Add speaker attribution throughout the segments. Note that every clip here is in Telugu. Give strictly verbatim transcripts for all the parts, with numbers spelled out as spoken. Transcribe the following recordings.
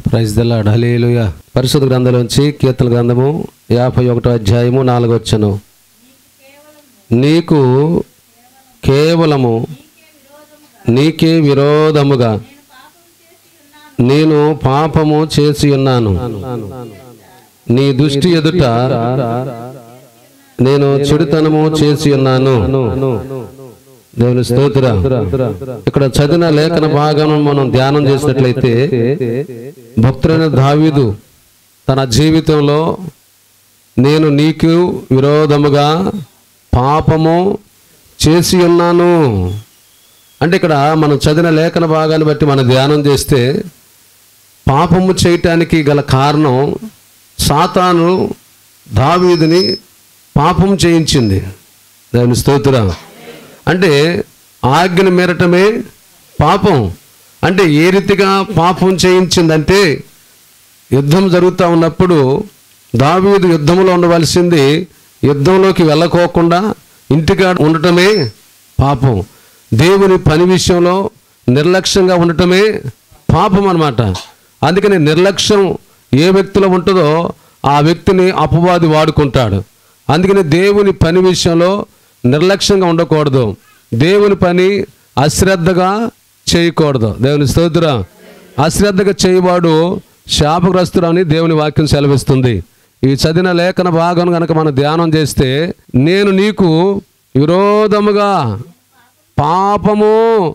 Speaker 1: Praise the lord. హల్లెలూయా. పరిశుద్ధ గ్రంథంలోంచి కీర్తన గ్రంథము యాభై ఒకటో అధ్యాయము నాలుగో వచనం. నీకు కేవలము నీకే విరోధముగా నేను పాపము చేసి ఉన్నాను, నీ దృష్టి ఎదుట నేను చెడుతనము చేసి ఉన్నాను. దేవుని స్తోత్రం. ఇక్కడ చదివిన లేఖన భాగం మనం ధ్యానం చేసినట్లయితే భక్తుడైన దావీదు తన జీవితంలో నేను నీకు విరోధముగా పాపము చేసి ఉన్నాను అంటే, ఇక్కడ మనం చదివిన లేఖన భాగాన్ని బట్టి మనం ధ్యానం చేస్తే పాపము చేయటానికి గల కారణం సాతాను దావీదుని పాపం చేయించింది. దేవుని స్తోత్రం. అంటే ఆజ్ఞను మీరటమే పాపం. అంటే ఏ రీతిగా పాపం చేయించిందంటే, యుద్ధం జరుగుతూ ఉన్నప్పుడు దావీదు యుద్ధంలో ఉండవలసింది యుద్ధంలోకి వెళ్ళకోకుండా ఇంటికాడ ఉండటమే పాపం. దేవుని పని విషయంలో నిర్లక్ష్యంగా ఉండటమే పాపం అన్నమాట. అందుకని నిర్లక్ష్యం ఏ వ్యక్తిలో ఉంటుందో ఆ వ్యక్తిని అపవాది వాడుకుంటాడు. అందుకని దేవుని పని విషయంలో నిర్లక్ష్యంగా ఉండకూడదు, దేవుని పని అశ్రద్ధగా చేయకూడదు. దేవుని స్తోత్రం. అశ్రద్ధగా చేయవాడు శాపగ్రస్తుడు అని దేవుని వాక్యం సెలవిస్తుంది. ఈ చదివిన లేఖన భాగం కనుక మనం ధ్యానం చేస్తే, నేను నీకు విరోధముగా పాపము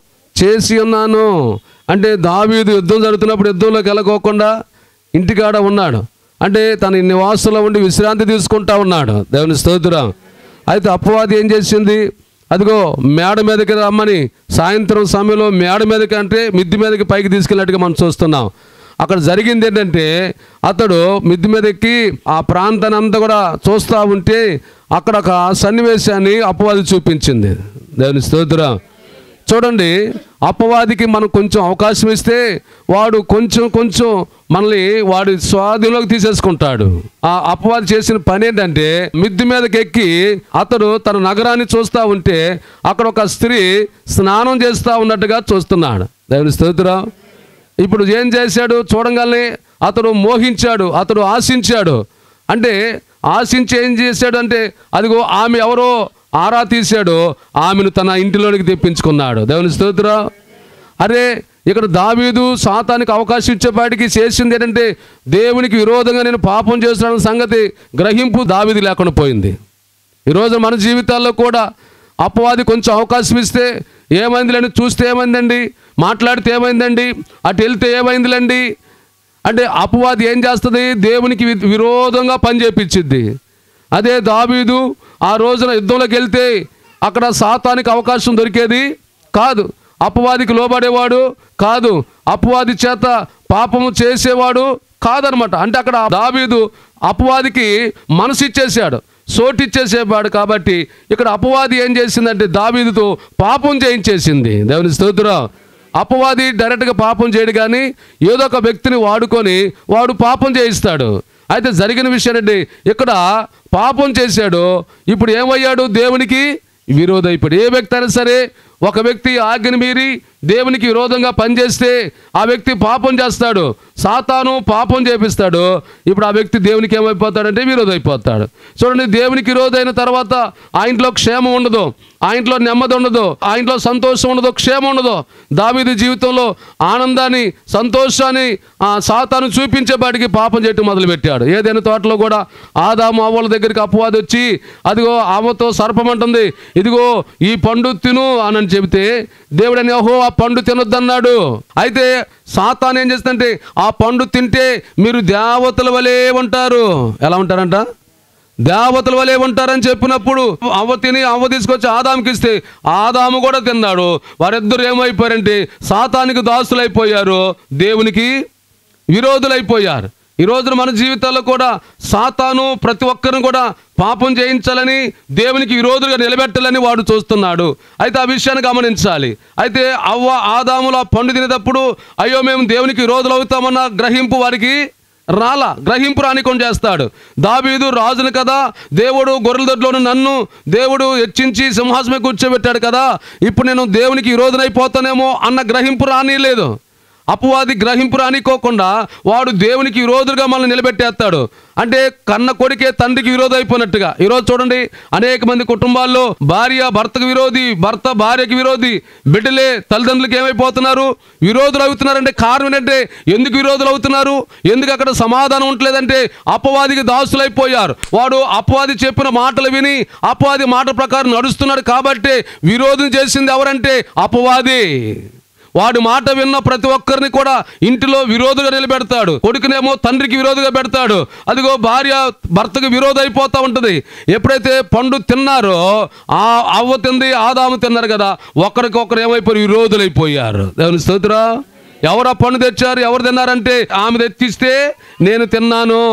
Speaker 1: చేసి ఉన్నాను అంటే, దావీదు యుద్ధం జరుగుతున్నప్పుడు యుద్ధంలోకి వెళ్ళకోకుండా ఇంటికాడ ఉన్నాడు. అంటే తన నివాసంలో ఉండి విశ్రాంతి తీసుకుంటా ఉన్నాడు. దేవుని స్తోత్రం. అయితే అపవాది ఏం చేసింది, అదిగో మేడ మీదకి రమ్మని సాయంత్రం సమయంలో మేడ మీదకి అంటే మిద్ది మీదకి పైకి తీసుకెళ్ళినట్టుగా మనం చూస్తున్నాం. అక్కడ జరిగింది ఏంటంటే, అతడు మిద్ది మీదకి ఆ ప్రాంతాన్ని అంతా కూడా చూస్తూ ఉంటే అక్కడ ఒక సన్నివేశాన్ని అపవాది చూపించింది. దేవుని స్తోత్రం. చూడండి, అపవాదికి మనం కొంచెం అవకాశం ఇస్తే వాడు కొంచెం కొంచెం మనల్ని వాడి స్వాధీనంలోకి తీసేసుకుంటాడు. ఆ అపవాది చేసిన పని ఏంటంటే, మిద్ది మీదకి ఎక్కి అతడు తన నగరాన్ని చూస్తూ ఉంటే అక్కడ ఒక స్త్రీ స్నానం చేస్తూ ఉన్నట్టుగా చూస్తున్నాడు. దేవుని స్తోత్రం. ఇప్పుడు ఏం చేశాడు, చూడంగానే అతడు మోహించాడు, అతడు ఆశించాడు. అంటే ఆశించి ఏం చేశాడు అంటే, అదిగో ఆమె ఎవరో ఆరా తీశాడు, ఆమెను తన ఇంటిలోనికి తెప్పించుకున్నాడు. దేవుని స్తోత్రం. అరే, ఇక్కడ దావీదు సాతానికి అవకాశం ఇచ్చేపాటికి చేసింది ఏంటంటే, దేవునికి విరోధంగా నేను పాపం చేస్తున్నాను సంగతి గ్రహింపు దావీదు లేకుండా పోయింది. ఈరోజు మన జీవితాల్లో కూడా అపవాది కొంచెం అవకాశం ఇస్తే ఏమైందిలేండి, చూస్తే ఏమైందండి, మాట్లాడితే ఏమైందండి, అటు వెళ్తే ఏమైందిలేండి అంటే అపవాది ఏం చేస్తుంది, దేవునికి విరోధంగా పని చేపించింది. అదే దావీదు ఆ రోజున యుద్ధంలోకి వెళ్తే అక్కడ సాతానికి అవకాశం దొరికేది కాదు, అపవాదికి లోబడేవాడు కాదు, అపవాది చేత పాపము చేసేవాడు కాదనమాట. అంటే అక్కడ దావీదు అపవాదికి మనసు ఇచ్చేసాడు, సోటిచ్చేసేవాడు. కాబట్టి ఇక్కడ అపవాది ఏం చేసిందంటే దావీదుతో పాపం చేయించేసింది. దేవుని స్తోత్రం. అపవాది డైరెక్ట్గా పాపం చేయడు, కానీ ఏదో ఒక వ్యక్తిని వాడుకొని వాడు పాపం చేయిస్తాడు. అయితే జరిగిన విషయం ఏంటి, ఇక్కడ పాపం చేశాడు, ఇప్పుడు ఏమయ్యాడు, దేవునికి విరోధం అయిపోయాడు. ఏ వ్యక్తి అయినా సరే ఒక వ్యక్తి ఆజ్ఞను మీరి దేవునికి విరోధంగా పనిచేస్తే ఆ వ్యక్తి పాపం చేస్తాడు, సాతాను పాపం చేపిస్తాడు. ఇప్పుడు ఆ వ్యక్తి దేవునికి ఏమైపోతాడంటే విరోధం అయిపోతాడు. చూడండి, దేవునికి విరోధం అయిన తర్వాత ఆ ఇంట్లో క్షేమం ఉండదు, ఆ ఇంట్లో నెమ్మది ఉండదు, ఆ ఇంట్లో సంతోషం ఉండదు, క్షేమం ఉండదు. దావీదు జీవితంలో ఆనందాన్ని సంతోషాన్ని ఆ సాతాను చూపించేపాటికి పాపం చేయటం మొదలుపెట్టాడు. ఏదైనా తోటలో కూడా ఆదాము అవ్వల దగ్గరికి అపవాది వచ్చి అదిగో అవ్వతో సర్పమంటుంది, ఇదిగో ఈ పండు తిను అని చెబితే దేవుడని ఓహో ఆ పండు తినొద్దన్నాడు. అయితే సాతాను ఏం చేస్తుందంటే, ఆ పండు తింటే మీరు దేవతల వలె ఉంటారు. ఎలా ఉంటారంట, దేవతల వలె ఉంటారని చెప్పినప్పుడు అవ్వ తిని అవ్వ తీసుకొచ్చి ఆదాముకి ఇస్తే ఆదాము కూడా తిన్నాడు. వారిద్దరు ఏమైపోయారంటే సాతానికి దాసులైపోయారు, దేవునికి విరోధులైపోయారు. ఈ రోజున మన జీవితాల్లో కూడా సాతాను ప్రతి ఒక్కరిని కూడా పాపం చేయించాలని, దేవునికి విరోధులుగా నిలబెట్టాలని వాడు చూస్తున్నాడు. అయితే ఆ విషయాన్ని గమనించాలి. అయితే అవ్వ ఆదాముల పండు తినేటప్పుడు అయ్యో మేము దేవునికి విరోధులు అవుతామన్న గ్రహింపు వారికి రాలా, గ్రహింపు రానికొని చేస్తాడు. దావీదు రాజును కదా, దేవుడు గొర్రెల దొడ్లోని నన్ను దేవుడు హెచ్చించి సింహాసనం కూర్చోబెట్టాడు కదా, ఇప్పుడు నేను దేవునికి విరోధనైపోతానేమో అన్న గ్రహింపు రానిలేదు. అపవాది గ్రహింపు రానికోకుండా వాడు దేవునికి విరోధులుగా మనల్ని నిలబెట్టేస్తాడు. అంటే కన్న కొడుకే తండ్రికి విరోధం అయిపోయినట్టుగా. ఈరోజు చూడండి, అనేక మంది కుటుంబాల్లో భార్య భర్తకు విరోధి, భర్త భార్యకి విరోధి, బిడ్డలే తల్లిదండ్రులకి ఏమైపోతున్నారు, విరోధులు అవుతున్నారంటే కారణం ఏంటంటే ఎందుకు విరోధులు అవుతున్నారు, ఎందుకు అక్కడ సమాధానం ఉండలేదంటే అపవాదికి దాసులైపోయారు. వాడు అపవాది చెప్పిన మాటలు విని అపవాది మాట ప్రకారం నడుస్తున్నాడు కాబట్టి విరోధం చేసింది ఎవరంటే అపవాది. వాడి మాట విన్న ప్రతి ఒక్కరిని కూడా ఇంటిలో విరోధుగా నిలబెడతాడు. కొడుకునేమో తండ్రికి విరోధంగా పెడతాడు. అదిగో భార్య భర్తకు విరోధం అయిపోతూ ఉంటుంది. ఎప్పుడైతే పండు తిన్నారో, ఆ అవ్వ తింది, ఆదాము తిన్నారు కదా, ఒకరికొకరు ఏమైపోయారు, విరోధులు అయిపోయారు. దేవుని స్తోత్రం. ఎవరు ఆ పండు తెచ్చారు, ఎవరు తిన్నారంటే ఆమె తెచ్చిస్తే నేను తిన్నాను.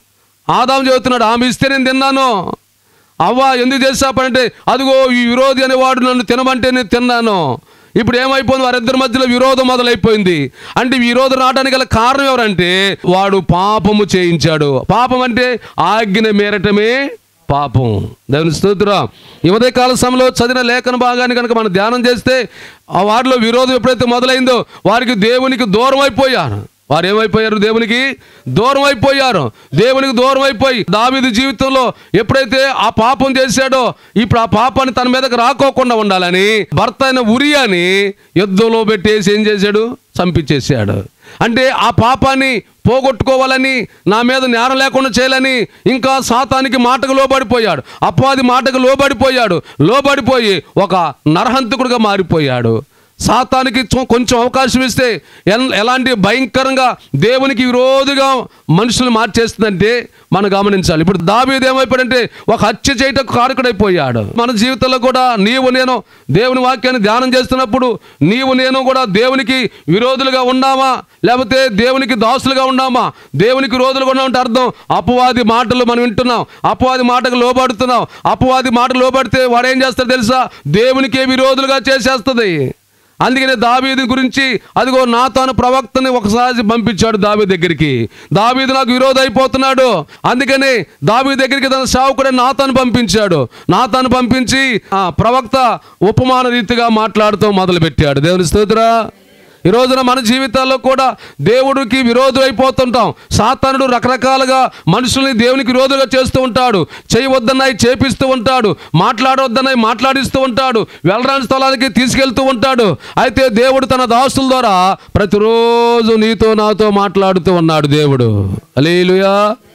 Speaker 1: ఆదాము చెబుతున్నాడు, ఆమె ఇస్తే నేను తిన్నాను. అవ్వ ఎందుకు చేసాపంటే అదిగో ఈ విరోధి అనేవాడు నన్ను తినమంటే నేను తిన్నాను. ఇప్పుడు ఏమైపోయింది, వారిద్దరి మధ్యలో విరోధం మొదలైపోయింది. అంటే విరోధం రావడానికి గల కారణం ఎవరంటే వాడు పాపము చేయించాడు. పాపం అంటే ఆజ్ఞ మేరటమే పాపం. దేవుని స్తోత్రం. ఈ ఉదయకాల సమయంలో చదివిన లేఖన భాగాన్ని కనుక మనం ధ్యానం చేస్తే ఆ వారిలో విరోధం ఎప్పుడైతే మొదలైందో వారికి దేవునికి దూరం అయిపోయారు. వారు ఏమైపోయారు, దేవునికి దూరం అయిపోయారు. దేవునికి దూరం అయిపోయి దావీదు జీవితంలో ఎప్పుడైతే ఆ పాపం చేశాడో ఇప్పుడు ఆ పాపాన్ని తన మీదకి రాకోకుండా ఉండాలని భర్త అయిన ఉరియాని యుద్ధంలో పెట్టేసి ఏం చేశాడు, చంపించేశాడు. అంటే ఆ పాపాన్ని పోగొట్టుకోవాలని, నా మీద నేరం లేకుండా చేయాలని ఇంకా సాతానికి మాటకు లోబడిపోయాడు. అపవాది మాటకు లోబడిపోయాడు. లోబడిపోయి ఒక నరహంతకుడిగా మారిపోయాడు. సాతానికి కొంచెం అవకాశం ఇస్తే ఎలాంటి భయంకరంగా దేవునికి విరోధిగా మనుషులు మార్చేస్తుందంటే మనం గమనించాలి. ఇప్పుడు దావీదు ఏమైపోయాడంటే ఒక హత్య చేయటకు కారకుడైపోయాడు. మన జీవితంలో కూడా నీవు నేను దేవుని వాక్యాన్ని ధ్యానం చేస్తున్నప్పుడు నీవు నేను కూడా దేవునికి విరోధులుగా ఉన్నామా, లేకపోతే దేవునికి దాసులుగా ఉన్నామా? దేవునికి విరోధులుగా ఉన్నామంటే అర్థం అపవాది మాటలు మనం వింటున్నాం, అపవాది మాటకు లోబడుతున్నాం. అపవాది మాటలు లోబడితే వాడు ఏం చేస్తాడు తెలుసా, దేవునికే విరోధులుగా చేసేస్తుంది. అందుకనే దావీదు గురించి అదిగో నాతాను ప్రవక్తని ఒకసారి పంపించాడు దావీదు దగ్గరికి. దావీదు నాకు విరోధం అయిపోతున్నాడు, అందుకని దావీదు దగ్గరికి తన సేవకుడు నాతాను పంపించాడు. నాతాను పంపించి ఆ ప్రవక్త ఉపమాన రీతిగా మాట్లాడుతూ మొదలుపెట్టాడు. దేవుని స్తోత్రం. ఈ రోజున మన జీవితాల్లో కూడా దేవుడికి విరోధులు అయిపోతుంటాం. సాతానుడు రకరకాలుగా మనుషుల్ని దేవునికి విరోధులుగా చేస్తూ ఉంటాడు. చేయవద్దన్నాయి చేపిస్తూ ఉంటాడు, మాట్లాడవద్దన్నాయి మాట్లాడిస్తూ ఉంటాడు, వెళ్ళరాని స్థలానికి తీసుకెళ్తూ ఉంటాడు. అయితే దేవుడు తన దాసుల ద్వారా ప్రతిరోజు నీతో నాతో మాట్లాడుతూ ఉన్నాడు దేవుడు. హల్లెలూయా.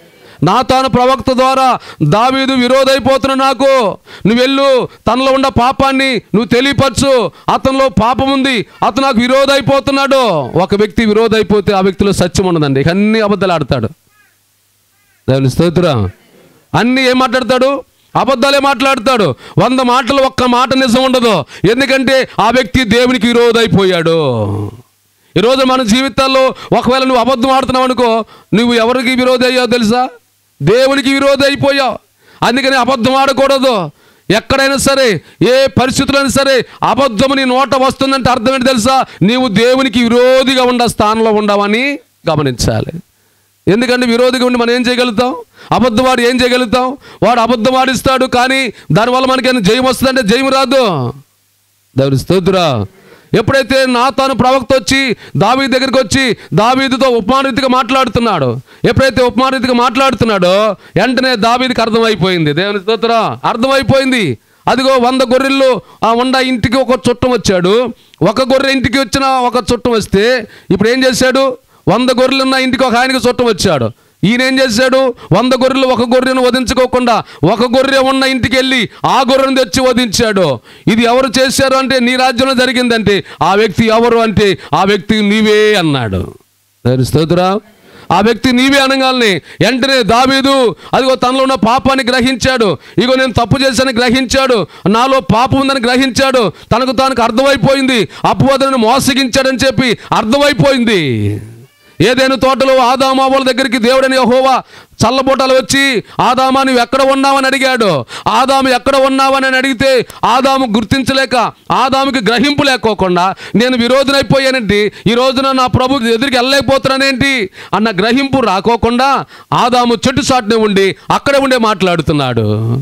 Speaker 1: నాతాను ప్రవక్త ద్వారా దావీదు విరోధైపోతున్నా, నాకు నువ్వు వెళ్ళు, తనలో ఉన్న పాపాన్ని నువ్వు తెలియపరచు, అతనిలో పాపం ఉంది, అతను నాకు విరోధైపోతున్నాడు. ఒక వ్యక్తి విరోధైపోతే ఆ వ్యక్తిలో సత్యం ఉండదండి, అన్ని అబద్ధాలు ఆడతాడు. దేవుని స్తోత్రం. అన్నీ ఏం మాట్లాడతాడు, అబద్ధాలే మాట్లాడతాడు. వంద మాటలు ఒక్క మాట నిజం ఉండదు, ఎందుకంటే ఆ వ్యక్తి దేవునికి విరోధైపోయాడు. ఈరోజు మన జీవితాల్లో ఒకవేళ నువ్వు అబద్ధం ఆడుతున్నావు అనుకో, నువ్వు ఎవరికి విరోధి అయ్యావు తెలుసా, దేవునికి విరోధి అయిపోయావు. అందుకని అబద్ధం ఆడకూడదు. ఎక్కడైనా సరే, ఏ పరిస్థితులైనా సరే అబద్ధము నీ నోట వస్తుందంటే అర్థం ఏంటి తెలుసా, నీవు దేవునికి విరోధిగా ఉండ స్థానంలో ఉండవని గమనించాలి. ఎందుకంటే విరోధిగా ఉండి మనం ఏం చేయగలుగుతాం, అబద్ధవాడు ఏం చేయగలుగుతాం, వాడు అబద్ధం ఆడిస్తాడు, కానీ దానివల్ల మనకి జయం వస్తుందంటే జయం రాదు. దేవుని స్తోత్రం. ఎప్పుడైతే నాతాను ప్రవక్త వచ్చి దావీదు దగ్గరికి వచ్చి దావీదుతో ఉపమానరీతిగా మాట్లాడుతున్నాడు, ఎప్పుడైతే ఉపమానరీతిగా మాట్లాడుతున్నాడో వెంటనే దావీదుకి అర్థమైపోయింది. దేవుని స్తోత్రం. అర్థమైపోయింది. అదిగో వంద గొర్రెలు ఆ వంద ఇంటికి ఒక చుట్టం వచ్చాడు. ఒక గొర్రె ఇంటికి వచ్చిన ఒక చుట్టం వస్తే ఇప్పుడు ఏం చేశాడు, వంద గొర్రెలు ఉన్న ఇంటికి ఒక ఆయనకి చుట్టం వచ్చాడు. ఈయన ఏం చేశాడు, వంద గొర్రెలు ఒక గొర్రెను వధించుకోకుండా ఒక గొర్రె ఉన్న ఇంటికి వెళ్ళి ఆ గొర్రెను తెచ్చి వధించాడు. ఇది ఎవరు చేశారు అంటే నీ రాజ్యంలో జరిగిందంటే ఆ వ్యక్తి ఎవరు అంటే ఆ వ్యక్తి నీవే అన్నాడు. స్తోత్రం. ఆ వ్యక్తి నీవే అనగానే వెంటనే దావీదు అదిగో తనలో ఉన్న పాపాన్ని గ్రహించాడు. ఇగో నేను తప్పు చేశానని గ్రహించాడు, నాలో పాపం ఉందని గ్రహించాడు. తనకు తానికి అర్థమైపోయింది, అపవాదులను మోసగించాడని చెప్పి అర్థమైపోయింది. ఏదైనా తోటలో ఆదాము అవ్వల దగ్గరికి దేవుడని యెహోవా చల్లబోటలు వచ్చి ఆదామా నువ్వు ఎక్కడ ఉన్నావని అడిగాడు. ఆదాము ఎక్కడ ఉన్నావని అడిగితే ఆదాము గుర్తించలేక, ఆదాముకి గ్రహింపు లేకోకుండా నేను విరోధనైపోయానండి, ఈ రోజున నా ప్రభు ఎదురికి వెళ్ళలేకపోతున్నానేంటి అన్న గ్రహింపు రాకోకుండా ఆదాము చెట్టు చాటునే ఉండి అక్కడే ఉండే మాట్లాడుతున్నాడు.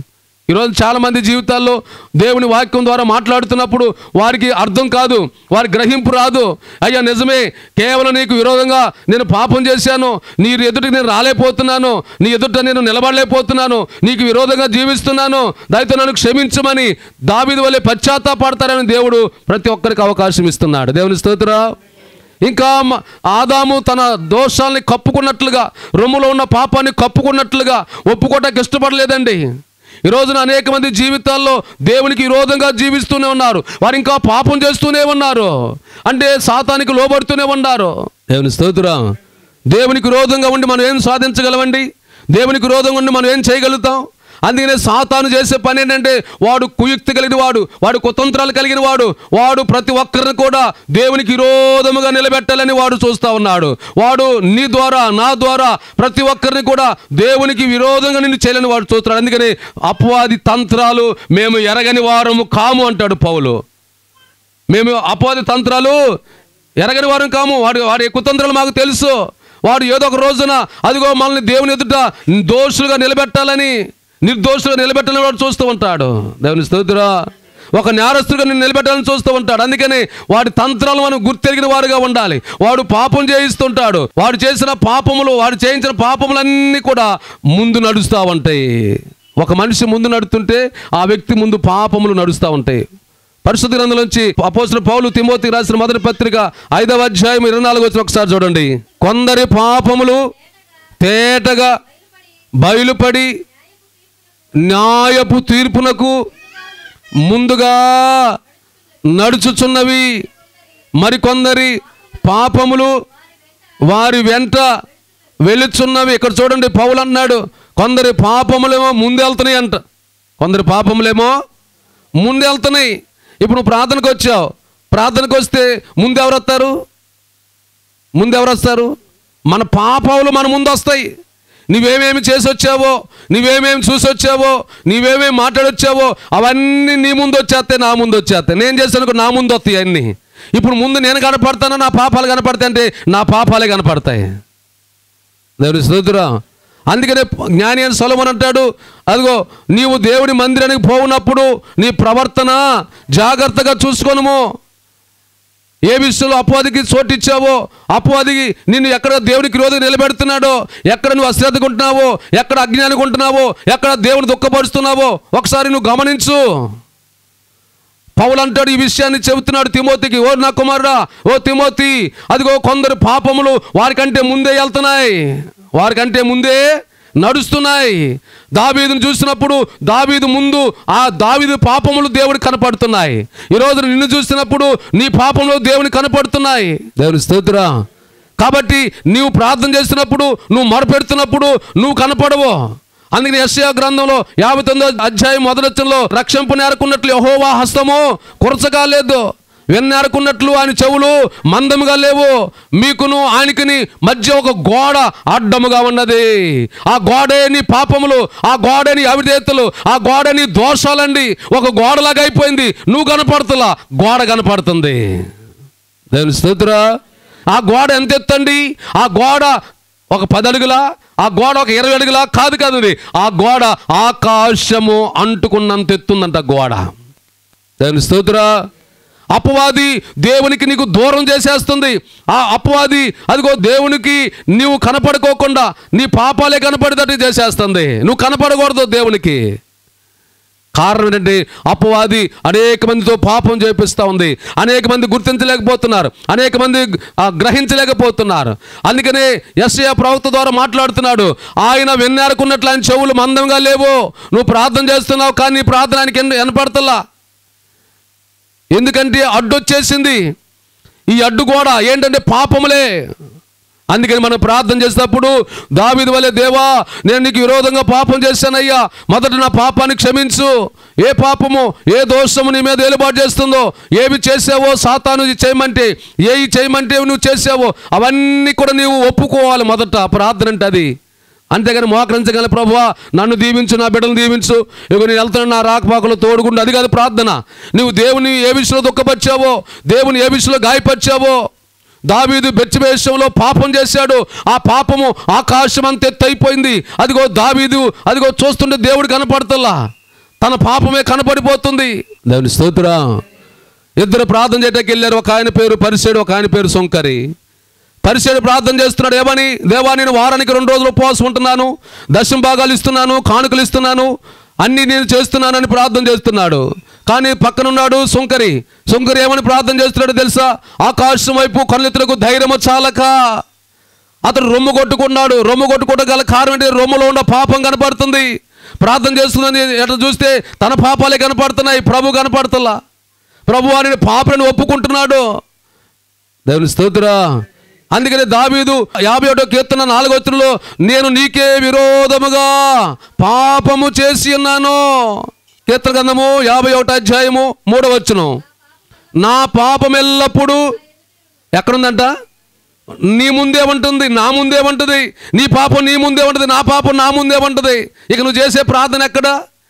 Speaker 1: ఈరోజు చాలామంది జీవితాల్లో దేవుని వాక్యం ద్వారా మాట్లాడుతున్నప్పుడు వారికి అర్థం కాదు, వారి గ్రహింపు రాదు. అయ్యా నిజమే, కేవలం నీకు విరోధంగా నేను పాపం చేశాను, నీ ఎదుటికి నేను రాలేకపోతున్నాను, నీ ఎదుట నేను నిలబడలేకపోతున్నాను, నీకు విరోధంగా జీవిస్తున్నాను, దయతో నన్ను క్షమించమని దావీదు వలె పశ్చాత్తాపడతారని దేవుడు ప్రతి ఒక్కరికి అవకాశం ఇస్తున్నాడు. దేవుని స్తోత్రం. ఇంకా ఆదాము తన దోషాలని కప్పుకున్నట్లుగా, రొమ్ములో ఉన్న పాపాన్ని కప్పుకున్నట్లుగా ఒప్పుకోవటానికి ఇష్టపడలేదండి. ఈ రోజున అనేక మంది జీవితాల్లో దేవునికి విరోధంగా జీవిస్తూనే ఉన్నారు. వారు ఇంకా పాపం చేస్తూనే ఉన్నారు, అంటే సాతానికి లోబడుతూనే ఉన్నారు. దేవుని స్తోత్రం. దేవునికి విరోధంగా ఉండి మనం ఏం సాధించగలమండి? దేవునికి విరోధంగా ఉండి మనం ఏం చేయగలుగుతాం? అందుకనే సాతాను చేసే పని ఏంటంటే, వాడు కుయుక్తి కలిగిన వాడు, వాడు కుతంత్రాలు కలిగిన వాడు, వాడు ప్రతి ఒక్కరిని కూడా దేవునికి విరోధముగా నిలబెట్టాలని వాడు చూస్తూ ఉన్నాడు. వాడు నీ ద్వారా నా ద్వారా ప్రతి ఒక్కరిని కూడా దేవునికి విరోధంగా నిన్ను చేయాలని వాడు చూస్తున్నాడు. అందుకని అపవాది తంత్రాలు మేము ఎరగని వారము కాము అంటాడు పౌలు. మేము అపవాది తంత్రాలు ఎరగని వారం కాము. వాడు వాడి కుతంత్రాలు మాకు తెలుసు. వాడు ఏదో ఒక రోజున అదిగో మనల్ని దేవుని ఎదుట దోషులుగా నిలబెట్టాలని, నిర్దోషులుగా నిలబెట్టాలని వాడు చూస్తూ ఉంటాడు. దేవుని స్తోత్రం. ఒక నేరస్తుడిగా నిన్ను నిలబెట్టాలని చూస్తూ ఉంటాడు. అందుకని వాడి తంత్రాలు మనం గుర్తెరిగిన వారుగా ఉండాలి. వాడు పాపం చేయిస్తుంటాడు. వాడు చేసిన పాపములు, వాడు చేయించిన పాపములన్నీ కూడా ముందు నడుస్తూ ఉంటాయి. ఒక మనిషి ముందు నడుస్తుంటే ఆ వ్యక్తి ముందు పాపములు నడుస్తూ ఉంటాయి. పరిశుద్ధ గ్రంథంలోంచి అపోస్తలుడు పౌలు తిమోతికి రాసిన మొదటి పత్రిక ఐదవ అధ్యాయం ఇరవై నాలుగు వచ్చిన ఒకసారి చూడండి. కొందరి పాపములు తేటగా బయలుపడి న్యాయపు తీర్పునకు ముందుగా నడుచుచున్నవి, మరికొందరి పాపములు వారి వెంట వెళుచున్నవి. ఇక్కడ చూడండి, పౌలు అన్నాడు కొందరి పాపములేమో ముందెళ్తున్నాయి అంట. కొందరి పాపములేమో ముందెళ్తున్నాయి. ఇప్పుడు నువ్వు ప్రార్థనకు వచ్చావు, ప్రార్థనకు వస్తే ముందెవరు వస్తారు? ముందెవరు వస్తారు? మన పాపములు మన ముందు వస్తాయి. నువ్వేమేమి చేసి వచ్చావో, నువ్వేమేమి చూసి వచ్చావో, నువ్వేమేమి మాట్లాడొచ్చావో అవన్నీ నీ ముందు వచ్చేస్తాయి, నా ముందు వచ్చేస్తాయి. నేను చేసాను నా ముందు వస్తాయి అన్నీ. ఇప్పుడు ముందు నేను కనపడతాను, నా పాపాలు కనపడతాయి అంటే నా పాపాలే కనపడతాయి. దేవుని స్తోత్రం. అందుకనే జ్ఞాని అని సొలొమోను అంటాడు, అదిగో నీవు దేవుడి మందిరానికి పోవునప్పుడు నీ ప్రవర్తన జాగ్రత్తగా చూసుకోనుము. ఏ విషయంలో అపవాదికి చోటిచ్చావో, అపవాదికి నిన్ను ఎక్కడ దేవునికి విరోధంగా నిలబెడుతున్నాడో, ఎక్కడ నువ్వు అశ్రద్ధగా ఉంటున్నావో, ఎక్కడ అజ్ఞానిగా ఉంటున్నావో, ఎక్కడ దేవుని దుఃఖపరుస్తున్నావో ఒకసారి నువ్వు గమనించు. పౌలు అంటాడు, ఈ విషయాన్ని చెబుతున్నాడు తిమోతికి, ఓ నా కుమారుడా, ఓ తిమోతి, అదిగో కొందరు పాపములు వారికంటే ముందే వెళ్తున్నాయి, వారికంటే ముందే నడుస్తున్నాయి. దావీదును చూసినప్పుడు దావీదు ముందు ఆ దావీదు పాపములు దేవుడికి కనపడుతున్నాయి. ఈరోజు నిన్ను చూసినప్పుడు నీ పాపములు దేవునికి కనపడుతున్నాయి. దేవుని స్తోత్రం. కాబట్టి నీవు ప్రార్థన చేస్తున్నప్పుడు, నువ్వు మొరపెడుతున్నప్పుడు నువ్వు కనపడవు. అందుకని యెషయా గ్రంథంలో యాభై తొమ్మిదో అధ్యాయం మొదలొచ్చంలో రక్షింపు నేరకున్నట్లు యెహోవా హస్తము కురచగా లేదు, విన్నెరకున్నట్లు ఆయన చెవులు మందముగా లేవు, మీకును ఆయనకిని మధ్య ఒక గోడ అడ్డముగా ఉన్నది. ఆ గోడే నీ పాపములు, ఆ గోడే నీ అవిధేయతలు, ఆ గోడే నీ దోషాలండి. ఒక గోడలాగా అయిపోయింది. నువ్వు కనపడుతులా, గోడ కనపడుతుంది. దేవుని స్తోత్రం. ఆ గోడ ఎంత ఎత్తండి? ఆ గోడ ఒక పది అడుగులా, ఆ గోడ ఒక ఇరవై అడుగులా కాదు కాదు ఆ గోడ ఆకాశము అంటుకున్నంత ఎత్తుందంట గోడ. దేవుని స్తోత్రం. అపవాది దేవునికి నీకు దూరం చేసేస్తుంది. ఆ అపవాది అదిగో దేవునికి నీవు కనపడుకోకుండా నీ పాపాలే కనపడేటట్టు చేసేస్తుంది. నువ్వు కనపడకూడదు దేవునికి. కారణం ఏంటంటే అపవాది అనేక మందితో పాపం చేపిస్తూ ఉంది. అనేక మంది గుర్తించలేకపోతున్నారు, అనేక మంది గ్రహించలేకపోతున్నారు. అందుకనే యెషయా ప్రవక్త ద్వారా మాట్లాడుతున్నాడు, ఆయన విన్నెరకున్నట్లు ఆయన చెవులు మందంగా లేవు. నువ్వు ప్రార్థన చేస్తున్నావు కానీ నీ ప్రార్థన ఆయనకి వినపడతలా. ఎందుకంటే అడ్డొచ్చేసింది. ఈ అడ్డు కూడా ఏంటంటే పాపములే. అందుకని మనం ప్రార్థన చేసినప్పుడు దావీదు వలె, దేవా నేను నీకు విరోధంగా పాపం చేశానయ్యా, మొదట నా పాపాన్ని క్షమించు. ఏ పాపము, ఏ దోషము నీ మీద ఏలుబాటు చేస్తుందో, ఏవి చేసావో సాతాను చేయమంటే, ఏవి చేయమంటే నువ్వు చేసావో అవన్నీ కూడా నీవు ఒప్పుకోవాలి. మొదట ప్రార్థన అంటే అది. అంతేగాని మోకరించగల ప్రభువా నన్ను దీవించు, నా బిడ్డను దీవించు, ఇక నేను వెళ్తున్నా నా రాకపాకలు తోడుకుంటూ, అది కాదు ప్రార్థన. నువ్వు దేవుని ఏ విషయంలో దుఃఖపరిచావో, దేవుని ఏ విషయంలో గాయపరిచావో. దావీదు బెత్షెబా పాపం చేశాడు. ఆ పాపము ఆకాశం అంత ఎత్తు అయిపోయింది. అదిగో దావీదు అదిగో చూస్తుంటే దేవుడు కనపడతల్లా. తన పాపమే కనపడిపోతుంది. దేవుని స్తోత్రం. ఇద్దరు ప్రార్థన చేయడానికి వెళ్ళారు. ఒక ఆయన పేరు పరిసేడు, ఒక ఆయన పేరు సొంకరి. పరిసేడు ప్రార్థన చేస్తున్నాడు. ఏమని? దేవా, నేను వారానికి రెండు రోజులు ఉపవాసం ఉంటున్నాను, దశమ భాగాలు ఇస్తున్నాను, కానుకలు ఇస్తున్నాను, అన్నీ నేను చేస్తున్నానని ప్రార్థన చేస్తున్నాడు. కానీ పక్కనున్నాడు సొంకరి. సొంకరి ఏమని ప్రార్థన చేస్తున్నాడు తెలుసా? ఆకాశం వైపు కళ్ళెత్తులకు ధైర్యము చాలక అతడు రొమ్ము కొట్టుకున్నాడు. రొమ్ము కొట్టుకోవడం గల కారణం అంటే రొమ్ములో ఉన్న పాపం కనపడుతుంది. ప్రార్థన చేస్తుందని ఎట్లా చూస్తే తన పాపాలే కనపడుతున్నాయి, ప్రభు కనపడుతున్నా. ప్రభు అని పాపని ఒప్పుకుంటున్నాడు. దేవుని స్తోత్రం. అందుకని దావీదు యాభై ఒకటో కీర్తన నాలుగో వచనంలో నేను నీకే విరోధముగా పాపము చేసి ఉన్నాను. కీర్తన గ్రంథము యాభై ఒకటో అధ్యాయము మూడో వచనం. నా పాపం ఎల్లప్పుడూ ఎక్కడుందంట? నీ ముందేమంటుంది, నా ముందేమంటుంది. నీ పాపం నీ ముందేమంటుంది, నా పాపం నా ముందేమంటుంది. ఇక నువ్వు చేసే ప్రార్థన ఎక్కడ?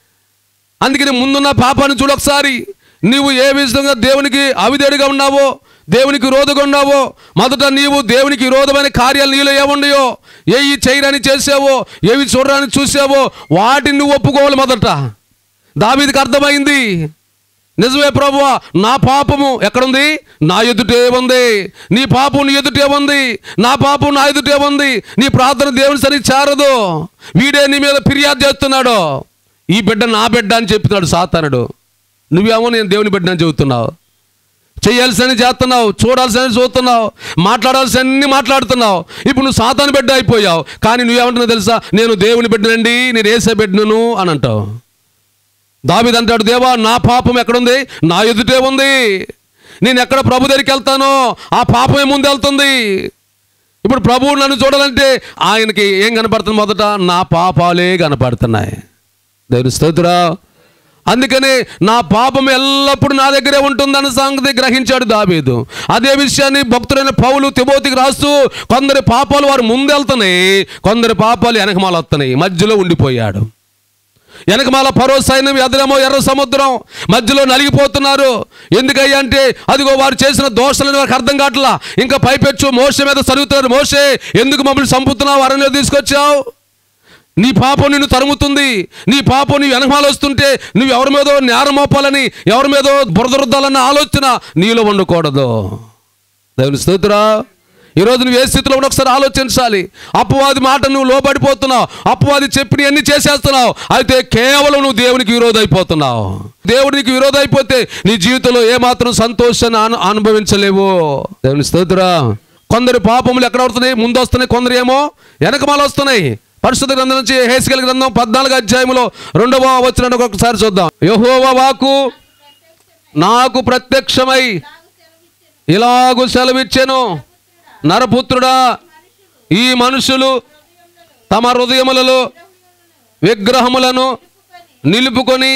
Speaker 1: అందుకని ముందున్న పాపాన్ని చూడొకసారి. నీవు ఏ విధంగా దేవునికి అవిధేయుడిగా ఉన్నావో, దేవునికి విరోధంగా ఉన్నావో, మొదట నీవు దేవునికి విరోధమైన కార్యాలు నీలో ఏమున్నాయో, ఏవి చేయరాని చేసావో, ఏవి చూడరాని చూసావో వాటిని నువ్వు ఒప్పుకోవాలి మొదట. దావీదుకి అర్థమైంది, నిజమే ప్రభువా, నా పాపము ఎక్కడుంది? నా ఎదుటే ఉంది. నీ పాపం నీ ఎదుటే ఉంది. నా పాపం నా ఎదుటే ఉంది. నీ ప్రార్థన దేవుని సరికి చేరదు. వీడే నీ మీద ఫిర్యాదు చేస్తున్నాడు. ఈ బిడ్డ నా బిడ్డ అని చెప్తున్నాడు సాతానుడు. నువ్వేమో నేను దేవుని బిడ్డ అని చెబుతున్నావు. చేయాల్సిన చేస్తున్నావు, చూడాల్సిన చూస్తున్నావు, మాట్లాడాల్సిన మాట్లాడుతున్నావు. ఇప్పుడు నువ్వు సాతాను బిడ్డ అయిపోయావు. కానీ నువ్వేమంటున్నావు తెలుసా? నేను దేవుని బిడ్డనండి, నేను యేసే బిడ్డను అని అంటావు. దావీదు అంటాడు, దేవా, నా పాపం ఎక్కడుంది? నా ఎదుటే ఉంది. నేను ఎక్కడ ప్రభు దగ్గరికి వెళ్తానో ఆ పాపమే ముందు వెళ్తుంది. ఇప్పుడు ప్రభువు నన్ను చూడాలంటే ఆయనకి ఏం కనపడుతుంది? మొదట నా పాపాలే కనపడుతున్నాయి. దేవుని స్తోత్రం. అందుకని నా పాపం ఎల్లప్పుడూ నా దగ్గరే ఉంటుందన్న సంగతి గ్రహించాడు దావీదు. అదే విషయాన్ని భక్తుడైన పౌలు తిమోతికి రాస్తూ కొందరి పాపాలు వారు ముందెళ్తున్నాయి, కొందరి పాపాలు వెనకమాల వస్తున్నాయి. మధ్యలో ఉండిపోయాడు. వెనకమాల ఫరో సైన్యం, ఎదురేమో ఎర్ర సముద్రం, మధ్యలో నలిగిపోతున్నారు. ఎందుకయ్యా అంటే అదిగో వారు చేసిన దోషాలని వారికి అర్థం కావట్లా. ఇంకా పైపెచ్చు మోషే మీద సరుగుతున్నారు. మోషే, ఎందుకు మమ్మల్ని చంపుతున్నావు, అరణ్యంలో తీసుకొచ్చావు? నీ పాపం నిన్ను తరుముతుంది. నీ పాపం నీ వెనకమాల వస్తుంటే నువ్వు ఎవరి మీదో నేరం మోపాలని, ఎవరి మీదో బురద రుద్దాలన్న ఆలోచన నీలో ఉండకూడదు. దేవుని స్తోత్రం. ఈరోజు నువ్వు ఏ స్థితిలో ఉన్న ఒకసారి ఆలోచించాలి. అపవాది మాట నువ్వు లోబడిపోతున్నావు, అపవాది చెప్పిన అన్ని చేసేస్తున్నావు. అయితే కేవలం నువ్వు దేవునికి విరోధం అయిపోతున్నావు. దేవుడికి విరోధం అయిపోతే నీ జీవితంలో ఏమాత్రం సంతోషాన్ని అను అనుభవించలేవు. దేవుని స్తోత్రం. కొందరు పాపములు ఎక్కడ వస్తున్నాయి? ముందు వస్తున్నాయి. కొందరు ఏమో వెనకమాల వస్తున్నాయి. పరిశుద్ధ గ్రంథం నుంచి హెస్కేలు గ్రంథం పద్నాలుగు అధ్యాయంలో రెండవ వచనాన్ని ఒకసారి చూద్దాం. యెహోవా వాక్కు నాకు ప్రత్యక్షమై ఇలాగు సెలవిచ్చెను, నరపుత్రుడా, ఈ మనుషులు తమ హృదయములలో విగ్రహములను నిలుపుకొని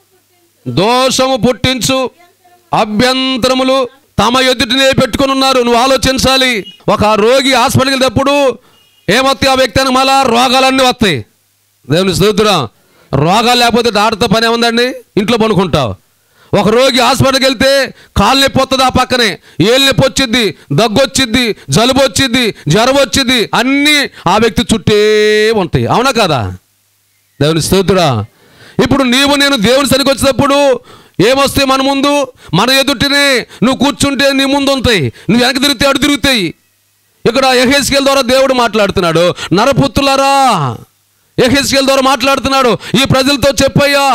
Speaker 1: దోషము పుట్టించు అభ్యంతరములు తమ ఎదుటినే పెట్టుకుని ఉన్నారు. నువ్వు ఆలోచించాలి. ఒక రోగి హాస్పిటల్కి వెళ్ళేటప్పుడు ఏమొస్తాయి? ఆ వ్యక్తి అని మళ్ళా రోగాలన్నీ వస్తాయి. దేవుని స్తోత్రం. రోగాలు లేకపోతే డాక్టర్తో పని ఏముందండి? ఇంట్లో పనుకుంటావు. ఒక రోగి హాస్పిటల్కి వెళ్తే కాళ్ళు నొప్పి వస్తుంది, ఆ పక్కనే ఏళ్ళు నొప్పి వచ్చిద్ది, దగ్గు వచ్చిద్ది, జలుబు వచ్చిద్ది, జ్వరం వచ్చిద్ది, అన్నీ ఆ వ్యక్తి చుట్టే ఉంటాయి. అవునా కదా? దేవుని స్తోత్రం. ఇప్పుడు నీవు నేను దేవుని సరికి వచ్చేటప్పుడు ఏమొస్తాయి మన ముందు? మన ఎదుటినే నువ్వు కూర్చుంటే నీ ముందు ఉంటాయి, నువ్వు వెనక్కి తిరిగితే అడు తిరుగుతాయి. ఇక్కడ యెహెజ్కేలు ద్వారా దేవుడు మాట్లాడుతున్నాడు. నరపుత్రులారా, యెహెజ్కేలు ద్వారా మాట్లాడుతున్నాడు. ఈ ప్రజలతో చెప్పయ్యా,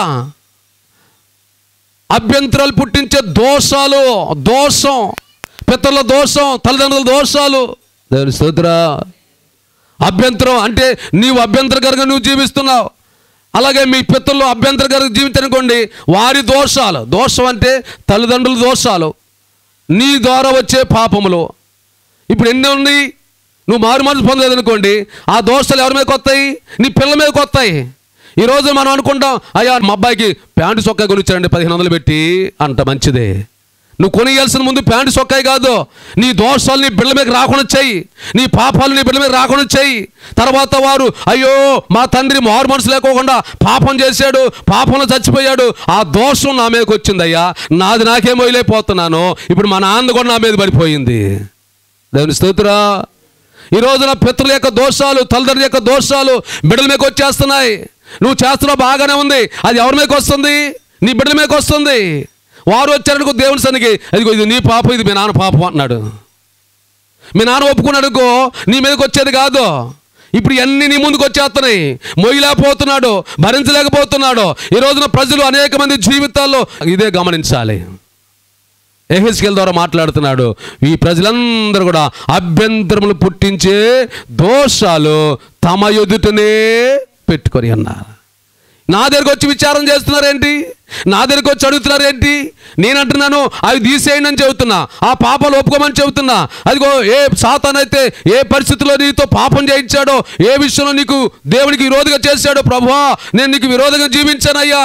Speaker 1: అభ్యంతరాలు పుట్టించే దోషాలు, దోషం, పితరుల దోషం, తల్లిదండ్రుల దోషాలు. దేవుని స్తోత్రం. అభ్యంతరం అంటే నీవు అభ్యంతరకరంగా నువ్వు జీవిస్తున్నావు. అలాగే మీ పితరులు అభ్యంతరకరంగా జీవించనుకోండి, వారి దోషాలు. దోషం అంటే తల్లిదండ్రుల దోషాలు, నీ ద్వారా వచ్చే పాపములు. ఇప్పుడు ఎన్ని ఉన్నాయి? నువ్వు మారు మనసు పొందలేదనుకోండి, ఆ దోషాలు ఎవరి మీదకి వస్తాయి? నీ పిల్లల మీదకి వస్తాయి. ఈరోజు మనం అనుకుంటాం, అయ్యా మా అబ్బాయికి ప్యాంటు సొక్కా కొనిచ్చారండి పదిహేను వందలు పెట్టి అంట. మంచిదే. నువ్వు కొనియాల్సిన ముందు ప్యాంటు సొక్కాయి కాదు, నీ దోషాలు నీ బిడ్డల మీద రాకుండా చెయ్యి, నీ పాపాలు నీ బిడ్డల మీద రాకుండా చెయ్యి. తర్వాత వారు, అయ్యో మా తండ్రి మారు మనసు లేకోకుండా పాపం చేశాడు, పాపంలో చచ్చిపోయాడు, ఆ దోషం నా మీదకి వచ్చిందయ్యా, నాది నాకే మొయిలైపోతున్నాను, ఇప్పుడు మా నాన్న కూడా నా మీద పడిపోయింది. దేవుని స్తోత్రం. ఈ రోజున పితరుల యొక్క దోషాలు, తల్లిదండ్రుల యొక్క దోషాలు బిడ్డల మీదకి వచ్చేస్తున్నాయి. నువ్వు చేస్తున్నావు బాగానే ఉంది, అది ఎవరి మీదకి వస్తుంది? నీ బిడ్డల మీదకి వస్తుంది. వారు వచ్చారనుకో దేవుని సన్నిధికి, అదిగో ఇది నీ పాపం, ఇది మీ నాన్న పాపం అన్నాడు. మీ నాన్న ఒప్పుకున్నాడుకో నీ మీదకి వచ్చేది కాదు. ఇప్పుడు ఇవన్నీ నీ ముందుకు వచ్చేస్తున్నాయి. మొయ్యలేకపోతున్నాడు, భరించలేకపోతున్నాడు. ఈ రోజున ప్రజలు అనేక మంది జీవితాల్లో ఇదే గమనించాలి. యెహెజ్కేలు ద్వారా మాట్లాడుతున్నాడు. ఈ ప్రజలందరూ కూడా అభ్యంతరములు పుట్టించే దోషాలు తమ ఎదుటనే పెట్టుకొని అన్నారు. నా దగ్గరకు వచ్చి విచారం చేస్తున్నారేంటి? నా దగ్గరకు వచ్చి అడుగుతున్నారేంటి? నేను అంటున్నాను అవి తీసేయండి అని చెబుతున్నా, ఆ పాపాలు ఒప్పుకోమని చెబుతున్నా. అదిగో ఏ సాతానైతే ఏ పరిస్థితిలో నీతో పాపం చేయించాడో, ఏ విషయంలో నీకు దేవునికి విరోధంగా చేశాడో, ప్రభువా నేను నీకు విరోధంగా జీవించానయ్యా.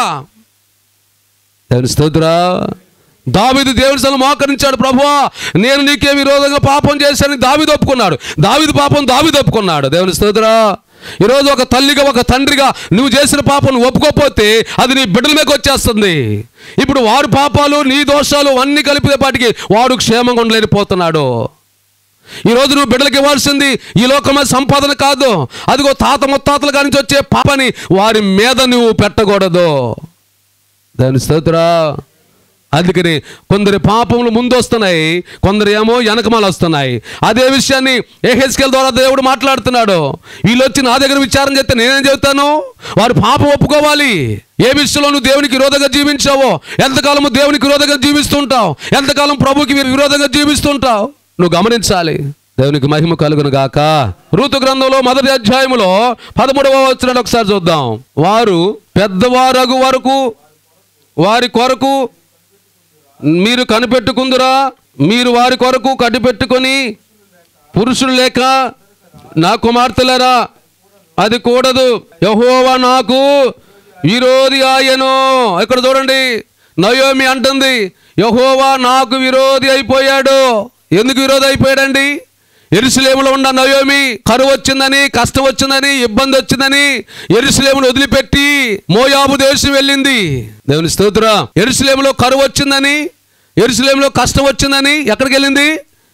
Speaker 1: దేవుని స్తోత్రం. దావీదు దేవుని సన్నిధిలో మోకరించాడు, ప్రభువా నేను నీకే విరోధంగా పాపం చేశానని దావీదు ఒప్పుకున్నాడు. దావీదు పాపం దావీదు ఒప్పుకున్నాడు. దేవుని స్తోత్రం. ఈరోజు ఒక తల్లిగా ఒక తండ్రిగా నువ్వు చేసిన పాపం ఒప్పుకోకపోతే అది నీ బిడ్డల మీదకి వచ్చేస్తుంది. ఇప్పుడు వారి పాపాలు నీ దోషాలు అన్నీ కలిపేపాటికి వాడు క్షేమంగా ఉండలేకపోతున్నాడు. ఈరోజు నువ్వు బిడ్డలకి ఇవ్వాల్సింది ఈ లోకమైన సంపాదన కాదు, అదిగో తాత ముత్తాతల కాడి నుంచి వచ్చే పాపని వారి మీద నువ్వు పెట్టకూడదు. దాని స్తోత్రం. అందుకని కొందరి పాపములు ముందు వస్తున్నాయి, కొందరు ఏమో వెనకమాల వస్తున్నాయి. అదే విషయాన్ని యెహెజ్కేలు ద్వారా దేవుడు మాట్లాడుతున్నాడు. వీళ్ళు వచ్చి నా దగ్గర విచారం చేస్తే నేనేం చెబుతాను? వారు పాపం ఒప్పుకోవాలి. ఏ విషయంలో నువ్వు దేవునికి విరోధంగా జీవించావో, ఎంతకాలము దేవునికి విరోధంగా జీవిస్తుంటావు, ఎంతకాలం ప్రభుకి విరోధంగా జీవిస్తుంటావు, నువ్వు గమనించాలి. దేవునికి మహిమ కలుగును గాక. రూతు గ్రంథంలో మొదటి అధ్యాయములో పదమూడవ వచనాన్ని ఒకసారి చూద్దాం. వారు పెద్దవారగు వరకు వారి కొరకు మీరు కనిపెట్టుకుందురా, మీరు వారి కొరకు కనిపెట్టుకొని పురుషులు లేక నా కుమార్తెలరా, అది కూడదు. యెహోవా నాకు విరోధి ఆయను. ఇక్కడ చూడండి, నయోమి అంటుంది యెహోవా నాకు విరోధి అయిపోయాడు. ఎందుకు విరోధి అయిపోయాడండి? యెరూషలేములో ఉన్న నయోమి కరువు వచ్చిందని, కష్టం వచ్చిందని, ఇబ్బంది వచ్చిందని యెరూషలేమును వదిలిపెట్టి మోయాబు దేశం వెళ్ళింది. దేవుని స్తోత్రం. యెరూషలేములో కరువు వచ్చిందని, యెరూషలేములో కష్టం వచ్చిందని ఎక్కడికి వెళ్ళింది?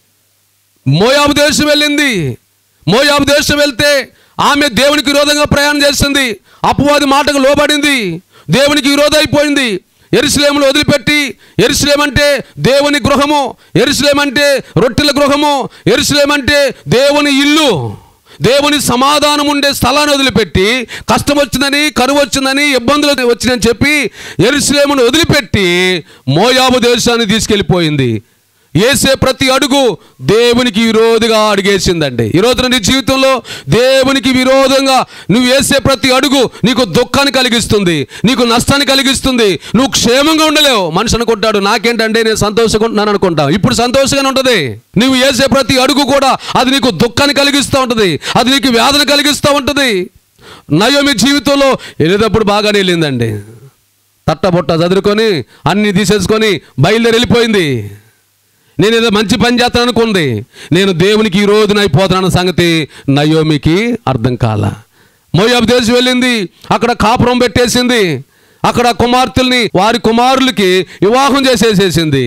Speaker 1: మోయాబు దేశం వెళ్ళింది. మోయాబు దేశం వెళ్తే ఆమె దేవునికి విరోధంగా ప్రయాణం చేసింది, అపవాది మాటకు లోబడింది, దేవునికి విరోధం అయిపోయింది. యెరూషలేమును వదిలిపెట్టి, యెరూషలేము అంటే దేవుని గృహము, యెరూషలేము అంటే రొట్టెల గృహము, యెరూషలేము అంటే దేవుని ఇల్లు, దేవుని సమాధానం ఉండే స్థలాన్ని వదిలిపెట్టి, కష్టం వచ్చిందని, కరువు వచ్చిందని, ఇబ్బందులు వచ్చిందని చెప్పి యెరూషలేమును వదిలిపెట్టి మోయాబు దేశాన్ని తీసుకెళ్ళిపోయింది. వేసే ప్రతి అడుగు దేవునికి విరోధిగా అడిగేసిందండి. ఈరోజు నీ జీవితంలో దేవునికి విరోధంగా నువ్వు వేసే ప్రతి అడుగు నీకు దుఃఖాన్ని కలిగిస్తుంది, నీకు నష్టాన్ని కలిగిస్తుంది. నువ్వు క్షేమంగా ఉండలేవు. మనిషి అనుకుంటాడు నాకేంటంటే నేను సంతోషంగా ఉంటున్నాను అనుకుంటావు. ఇప్పుడు సంతోషంగానే ఉంటుంది. నువ్వు వేసే ప్రతి అడుగు కూడా అది నీకు దుఃఖాన్ని కలిగిస్తూ ఉంటుంది, అది నీకు వేదన కలిగిస్తూ ఉంటుంది. నయోమి జీవితంలో వెళ్ళేటప్పుడు బాగానే వెళ్ళిందండి. తట్టబొట్ట చదువుకొని అన్ని తీసేసుకొని బయలుదేరి వెళ్ళిపోయింది. నేను ఏదో మంచి పని చేస్తాను అనుకుంది. నేను దేవునికి ఈ రోజున అయిపోతున్నాను సంగతి నయోమికి అర్థం కాల. మోయాబు దేశం వెళ్ళింది, అక్కడ కాపురం పెట్టేసింది, అక్కడ కుమార్తెల్ని వారి కుమారులకి వివాహం చేసేసేసింది.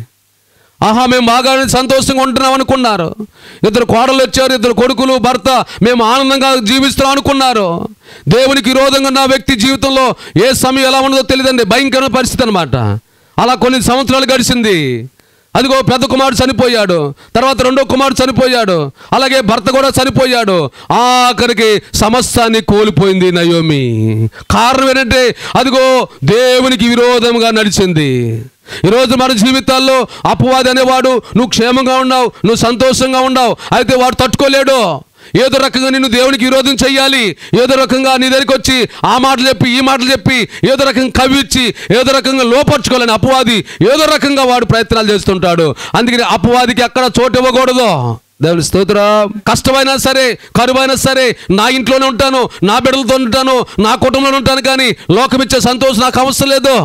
Speaker 1: ఆహా మేము బాగానే సంతోషంగా ఉంటున్నాం అనుకున్నారు. ఇద్దరు కోడలు వచ్చారు, ఇద్దరు కొడుకులు, భర్త, మేము ఆనందంగా జీవిస్తాం అనుకున్నారు. దేవునికి విరోధంగా ఉన్న వ్యక్తి జీవితంలో ఏ సమయం ఎలా ఉండదో తెలియదండి. భయంకరమైన పరిస్థితి అనమాట. అలా కొన్ని సంవత్సరాలు గడిచింది. అదిగో పెద్ద కుమారుడు చనిపోయాడు, తర్వాత రెండో కుమారుడు చనిపోయాడు, అలాగే భర్త కూడా చనిపోయాడు. ఆఖరికి సమస్తాన్ని కోల్పోయింది నయోమి. కారణం ఏంటంటే అదిగో దేవునికి విరోధంగా నడిచింది. ఈరోజు మన జీవితాల్లో అపవాది అనేవాడు నువ్వు క్షేమంగా ఉన్నావు, నువ్వు సంతోషంగా ఉన్నావు, అయితే వాడు తట్టుకోలేడు. ఏదో రకంగా నిన్ను దేవునికి విరోధం చెయ్యాలి, ఏదో రకంగా నీ దగ్గరికి వచ్చి ఆ మాటలు చెప్పి ఈ మాటలు చెప్పి ఏదో రకంగా కవిచ్చి ఏదో రకంగా లోపర్చుకోవాలని అపవాది ఏదో రకంగా వాడు ప్రయత్నాలు చేస్తుంటాడు. అందుకని అపవాదికి ఎక్కడ చోటు ఇవ్వకూడదు. దేవుని స్తోత్రం. కష్టమైనా సరే, కరువైనా సరే, నా ఇంట్లోనే ఉంటాను, నా బిడ్డలతో ఉంటాను, నా కుటుంబంలో ఉంటాను, కానీ లోకమిచ్చే సంతోషం నాకు అవసరం లేదు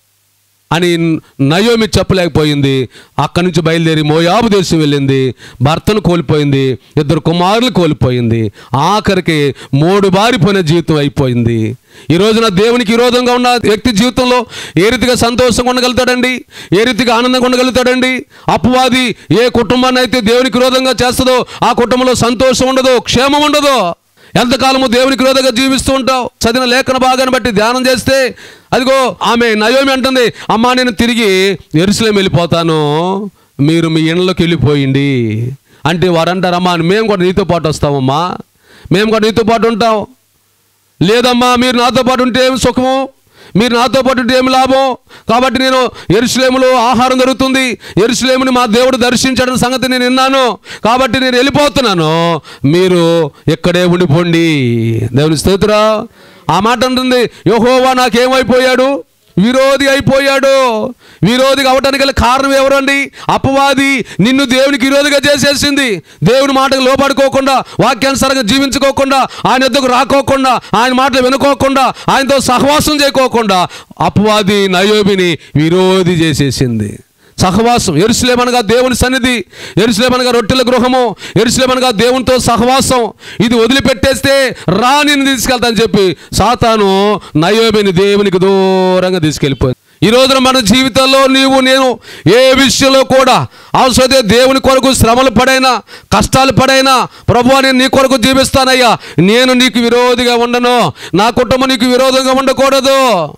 Speaker 1: అని నయోమి చెప్పలేకపోయింది. అక్కడి నుంచి బయలుదేరి మోయాబు దేశం వెళ్ళింది, భర్తను కోల్పోయింది, ఇద్దరు కుమారులు కోల్పోయింది, ఆఖరికి మూడు బారిపోయిన జీవితం అయిపోయింది. ఈ రోజున దేవునికి విరోధంగా ఉన్న వ్యక్తి జీవితంలో ఏ రీతిగా సంతోషంగా ఉండగలుగుతాడండి? ఏ రీతిగా ఆనందంగా ఉండగలుగుతాడండి? అపవాది ఏ కుటుంబాన్ని అయితే దేవునికి విరోధంగా చేస్తుందో ఆ కుటుంబంలో సంతోషం ఉండదు, క్షేమం ఉండదు. ఎంతకాలము దేవునికి విరోధంగా జీవిస్తూ ఉంటావు? చదివిన లేఖన భాగాన్ని బట్టి ధ్యానం చేస్తే అదిగో ఆమె నయోమి అంటుంది, అమ్మా నేను తిరిగి యెరూషలేము వెళ్ళిపోతాను, మీరు మీ ఇళ్ళలోకి వెళ్ళిపోయింది అంటే వారు అంటారు, అమ్మా మేము కూడా నీతో పాటు వస్తామమ్మా, మేము కూడా నీతో పాటు ఉంటాం. లేదమ్మా మీరు నాతో పాటు ఉంటే ఏమి సుఖము, మీరు నాతో పాటు ఉంటే ఏమి లాభం, కాబట్టి నేను యెరూషలేములో ఆహారం దొరుకుతుంది, యెరూషలేముని మా దేవుడు దర్శించడం సంగతి నేను విన్నాను, కాబట్టి నేను వెళ్ళిపోతున్నాను, మీరు ఇక్కడే ఉండిపోండి. దేవుని స్తోత్రం. ఆ మాట అంటుంది, యెహోవా నాకేమైపోయాడు? విరోధి అయిపోయాడు. విరోధిగా అవడానికి గల కారణం ఎవరండి? అపవాది నిన్ను దేవునికి విరోధిగా చేసేసింది. దేవుని మాటకు లోపడుకోకుండా, వాక్యానుసారంగా జీవించుకోకుండా, ఆయన ఎద్దుకు రాకోకుండా, ఆయన మాటలు వినుకోకుండా, ఆయనతో సహవాసం చేయకోకుండా అపవాది నయోమిని విరోధి చేసేసింది. సహవాసం, యెరూషలేము అనగా దేవుని సన్నిధి, యెరూషలేము అనగా రొట్టెల గృహము, యెరూషలేము అనగా దేవునితో సహవాసం. ఇది వదిలిపెట్టేస్తే రా నిన్ను తీసుకెళ్తానని చెప్పి సాతాను నయోమిని దేవునికి దూరంగా తీసుకెళ్ళిపోయింది. ఈ రోజున మన జీవితంలో నీవు నేను ఏ విషయంలో కూడా అవసరమైతే దేవుని కొరకు శ్రమలు పడైనా, కష్టాలు పడైనా, ప్రభువా నేను నీ కొరకు జీవిస్తానయ్యా, నేను నీకు విరోధిగా ఉండను, నా కుటుంబం నీకు విరోధంగా ఉండకూడదు.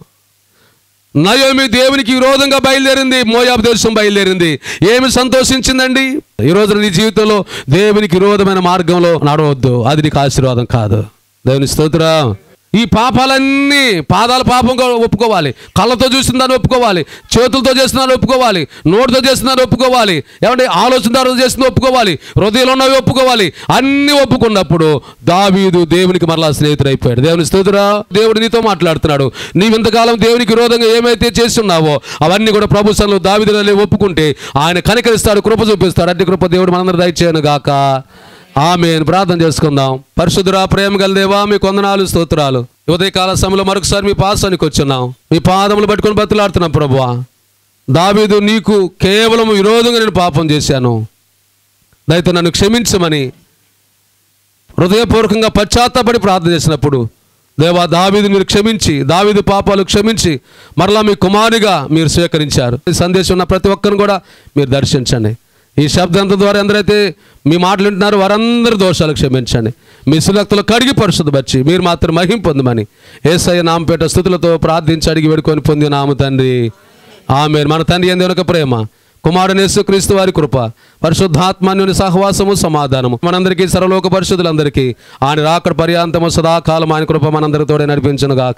Speaker 1: నయోమి దేవునికి విరోధంగా బయలుదేరింది, మోయాబు దేశం బయలుదేరింది. ఏమి సంతోషించిందండి? ఈ రోజు నీ జీవితంలో దేవునికి విరోధమైన మార్గంలో నడవద్దు, అది నీకు ఆశీర్వాదం కాదు. దేవుని స్తోత్రం. ఈ పాపాలన్నీ పాదాల పాపంగా ఒప్పుకోవాలి, కళ్ళతో చూసిన దాన్ని ఒప్పుకోవాలి, చేతులతో చేసిన దాన్ని ఒప్పుకోవాలి, నోటితో చేసిన దాన్ని ఒప్పుకోవాలి, ఏమంటే ఆలోచన ద్వారా చేసిన ఒప్పుకోవాలి, హృదయంలో ఉన్నవి ఒప్పుకోవాలి. అన్నీ ఒప్పుకున్నప్పుడు దావీదు దేవునికి మరలా స్నేహితుడు అయిపోయాడు. దేవుని స్తోత్రం. దేవుడు నీతో మాట్లాడుతున్నాడు. నీవు ఇంతకాలం దేవునికి విరోధంగా ఏమైతే చేస్తున్నావో అవన్నీ కూడా ప్రభు సన్నిధిలో దావీదులో ఒప్పుకుంటే ఆయన కనికరిస్తాడు, కృప చూపిస్తాడు. అట్టి కృప దేవుడు మనందరూ దయచేయను గాక. ఆమేన్. ప్రార్థన చేసుకుందాం. పరిశుద్ధుడా, ప్రేమ గల దేవా, మీకు వందనాలు, స్తోత్రాలు. ఉదయకాల సమయంలో మరొకసారి మీ పాసానికి వచ్చున్నాం, మీ పాదములు పట్టుకొని బతులాడుతున్నాం. ప్రభువా, దావీదు నీకు కేవలం విరోధంగా నేను పాపం చేశాను, దయతో నన్ను క్షమించమని హృదయపూర్వకంగా పశ్చాత్తాపడి ప్రార్థన చేసినప్పుడు దేవా దావీదు మీరు క్షమించి, దావీదు పాపాలు క్షమించి మరలా మీ కుమారునిగా మీరు స్వీకరించారు. ఈ సందేశం ఉన్న ప్రతి ఒక్కరిని కూడా మీరు దర్శించండి. ఈ శబ్దంత ద్వారా ఎందరైతే మీ మాటలు వింటున్నారో వారందరి దోషాలు క్షమించండి. మీ సులక్తులు కడిగి పరిశుద్ధపరిచి మీరు మాత్రం మహిమ పొందమని యేసయ్య నామపేట స్తుతులతో ప్రార్థించి అడిగి వేడుకొని పొంది నామ తండ్రి. ఆమేన్. మన తండ్రి యందు ప్రేమ, కుమారుని యేసుక్రీస్తు వారి కృప, పరిశుద్ధాత్మన్యుని సహవాసము, సమాధానము మనందరికీ, సర్వలోక పరిశుద్ధులందరికీ ఆయన రాకడ పర్యాంతము సదాకాలం ఆయన కృప మనందరితోనే నడిపించును గాక.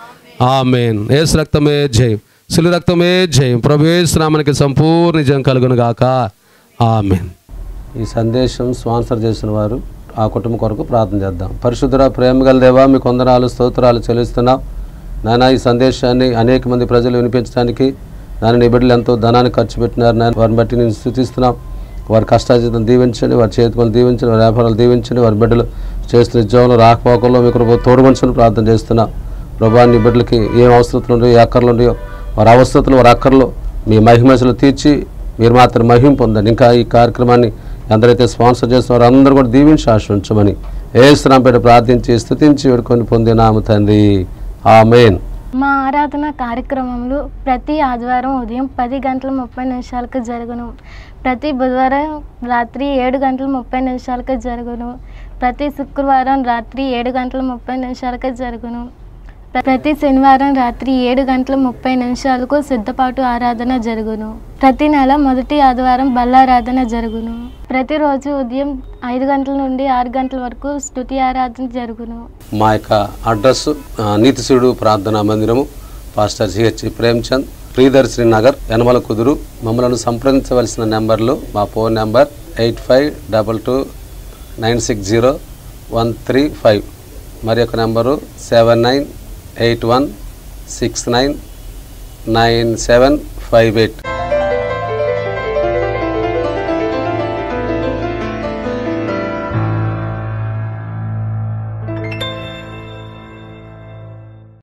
Speaker 1: ఆమేన్. యేసు రక్తమే జయం, శిలువ రక్తమే జయం. ప్రభు యేసు నామమునకి సంపూర్ణ జయం కలుగును గాక. ఆమేన్. ఈ సందేశం స్పాన్సర్ చేసిన వారు, ఆ కుటుంబం కొరకు ప్రార్థన చేద్దాం. పరిశుద్ధుడా, ప్రేమ గల దేవా, మీకు వందనాలు, స్తోత్రాలు చెల్లిస్తున్నాం. నాయన ఈ సందేశాన్ని అనేక మంది ప్రజలు వినిపించడానికి నాన్న నీ బిడ్డలు ఎంతో ధనాన్ని ఖర్చు పెట్టినారు నాయన, వారిని బట్టి నేను స్తుతిస్తున్నాం. వారి కష్టార్జితం దీవించండి, వారి చేతులను దీవించండి, వారి వ్యాపారాలు దీవించండి, వారి బిడ్డలు చేస్తున్న ఉద్యోగంలో రాకపోకల్లో మీకు తోడుమనుషులు ప్రార్థన చేస్తున్నాం. ప్రభా, నీ బిడ్డలకి ఏం అవసరతలు ఉన్నాయో, ఏ అక్కర్లు ఉన్నాయో, వారి అవసరతలు, వారి అక్కర్లు మీ మహిమశలు తీర్చి మీరు మాత్రం మహిమ పొందండి. ఇంకా ఈ కార్యక్రమాన్ని ఎందరైతే స్పాన్సర్ చేస్తున్నారో అందరూ కూడా దీవించి ఆశ్రయించమని యేసు నామమున ప్రార్థించి స్తుతించి వేడుకొని పొందినాము తండ్రి. ఆమేన్.
Speaker 2: మా ఆరాధన కార్యక్రమంలో ప్రతి ఆదివారం ఉదయం పది గంటల ముప్పై నిమిషాలకు జరుగును, ప్రతి బుధవారం రాత్రి ఏడు గంటల ముప్పై నిమిషాలకు జరుగును, ప్రతి శుక్రవారం రాత్రి ఏడు గంటల ముప్పై నిమిషాలకు జరుగును, ప్రతి శనివారం రాత్రి ఏడు గంటల ముప్పై నిమిషాలకు సిద్ధపాటు ఆరాధన జరుగును, ప్రతి నెల మొదటి ఆదివారం బల్లారాధన జరుగును, ప్రతిరోజు ఉదయం ఐదు గంటల నుండి ఆరు గంటల వరకు స్తుతి ఆరాధన జరుగును.
Speaker 1: మా యొక్క అడ్రస్ నీతిశుడు ప్రార్థనా మందిరము, పాస్టర్ సిహెచ్ ప్రేమ్చంద్, ప్రియదర్శిని నగర్, యనమల కుదురు. మమ్మల్ని సంప్రదించవలసిన నెంబర్లు, మా phone number eight five double two nine six zero one three five, మరి యొక్క number seven nine eight one six nine nine seven five eight.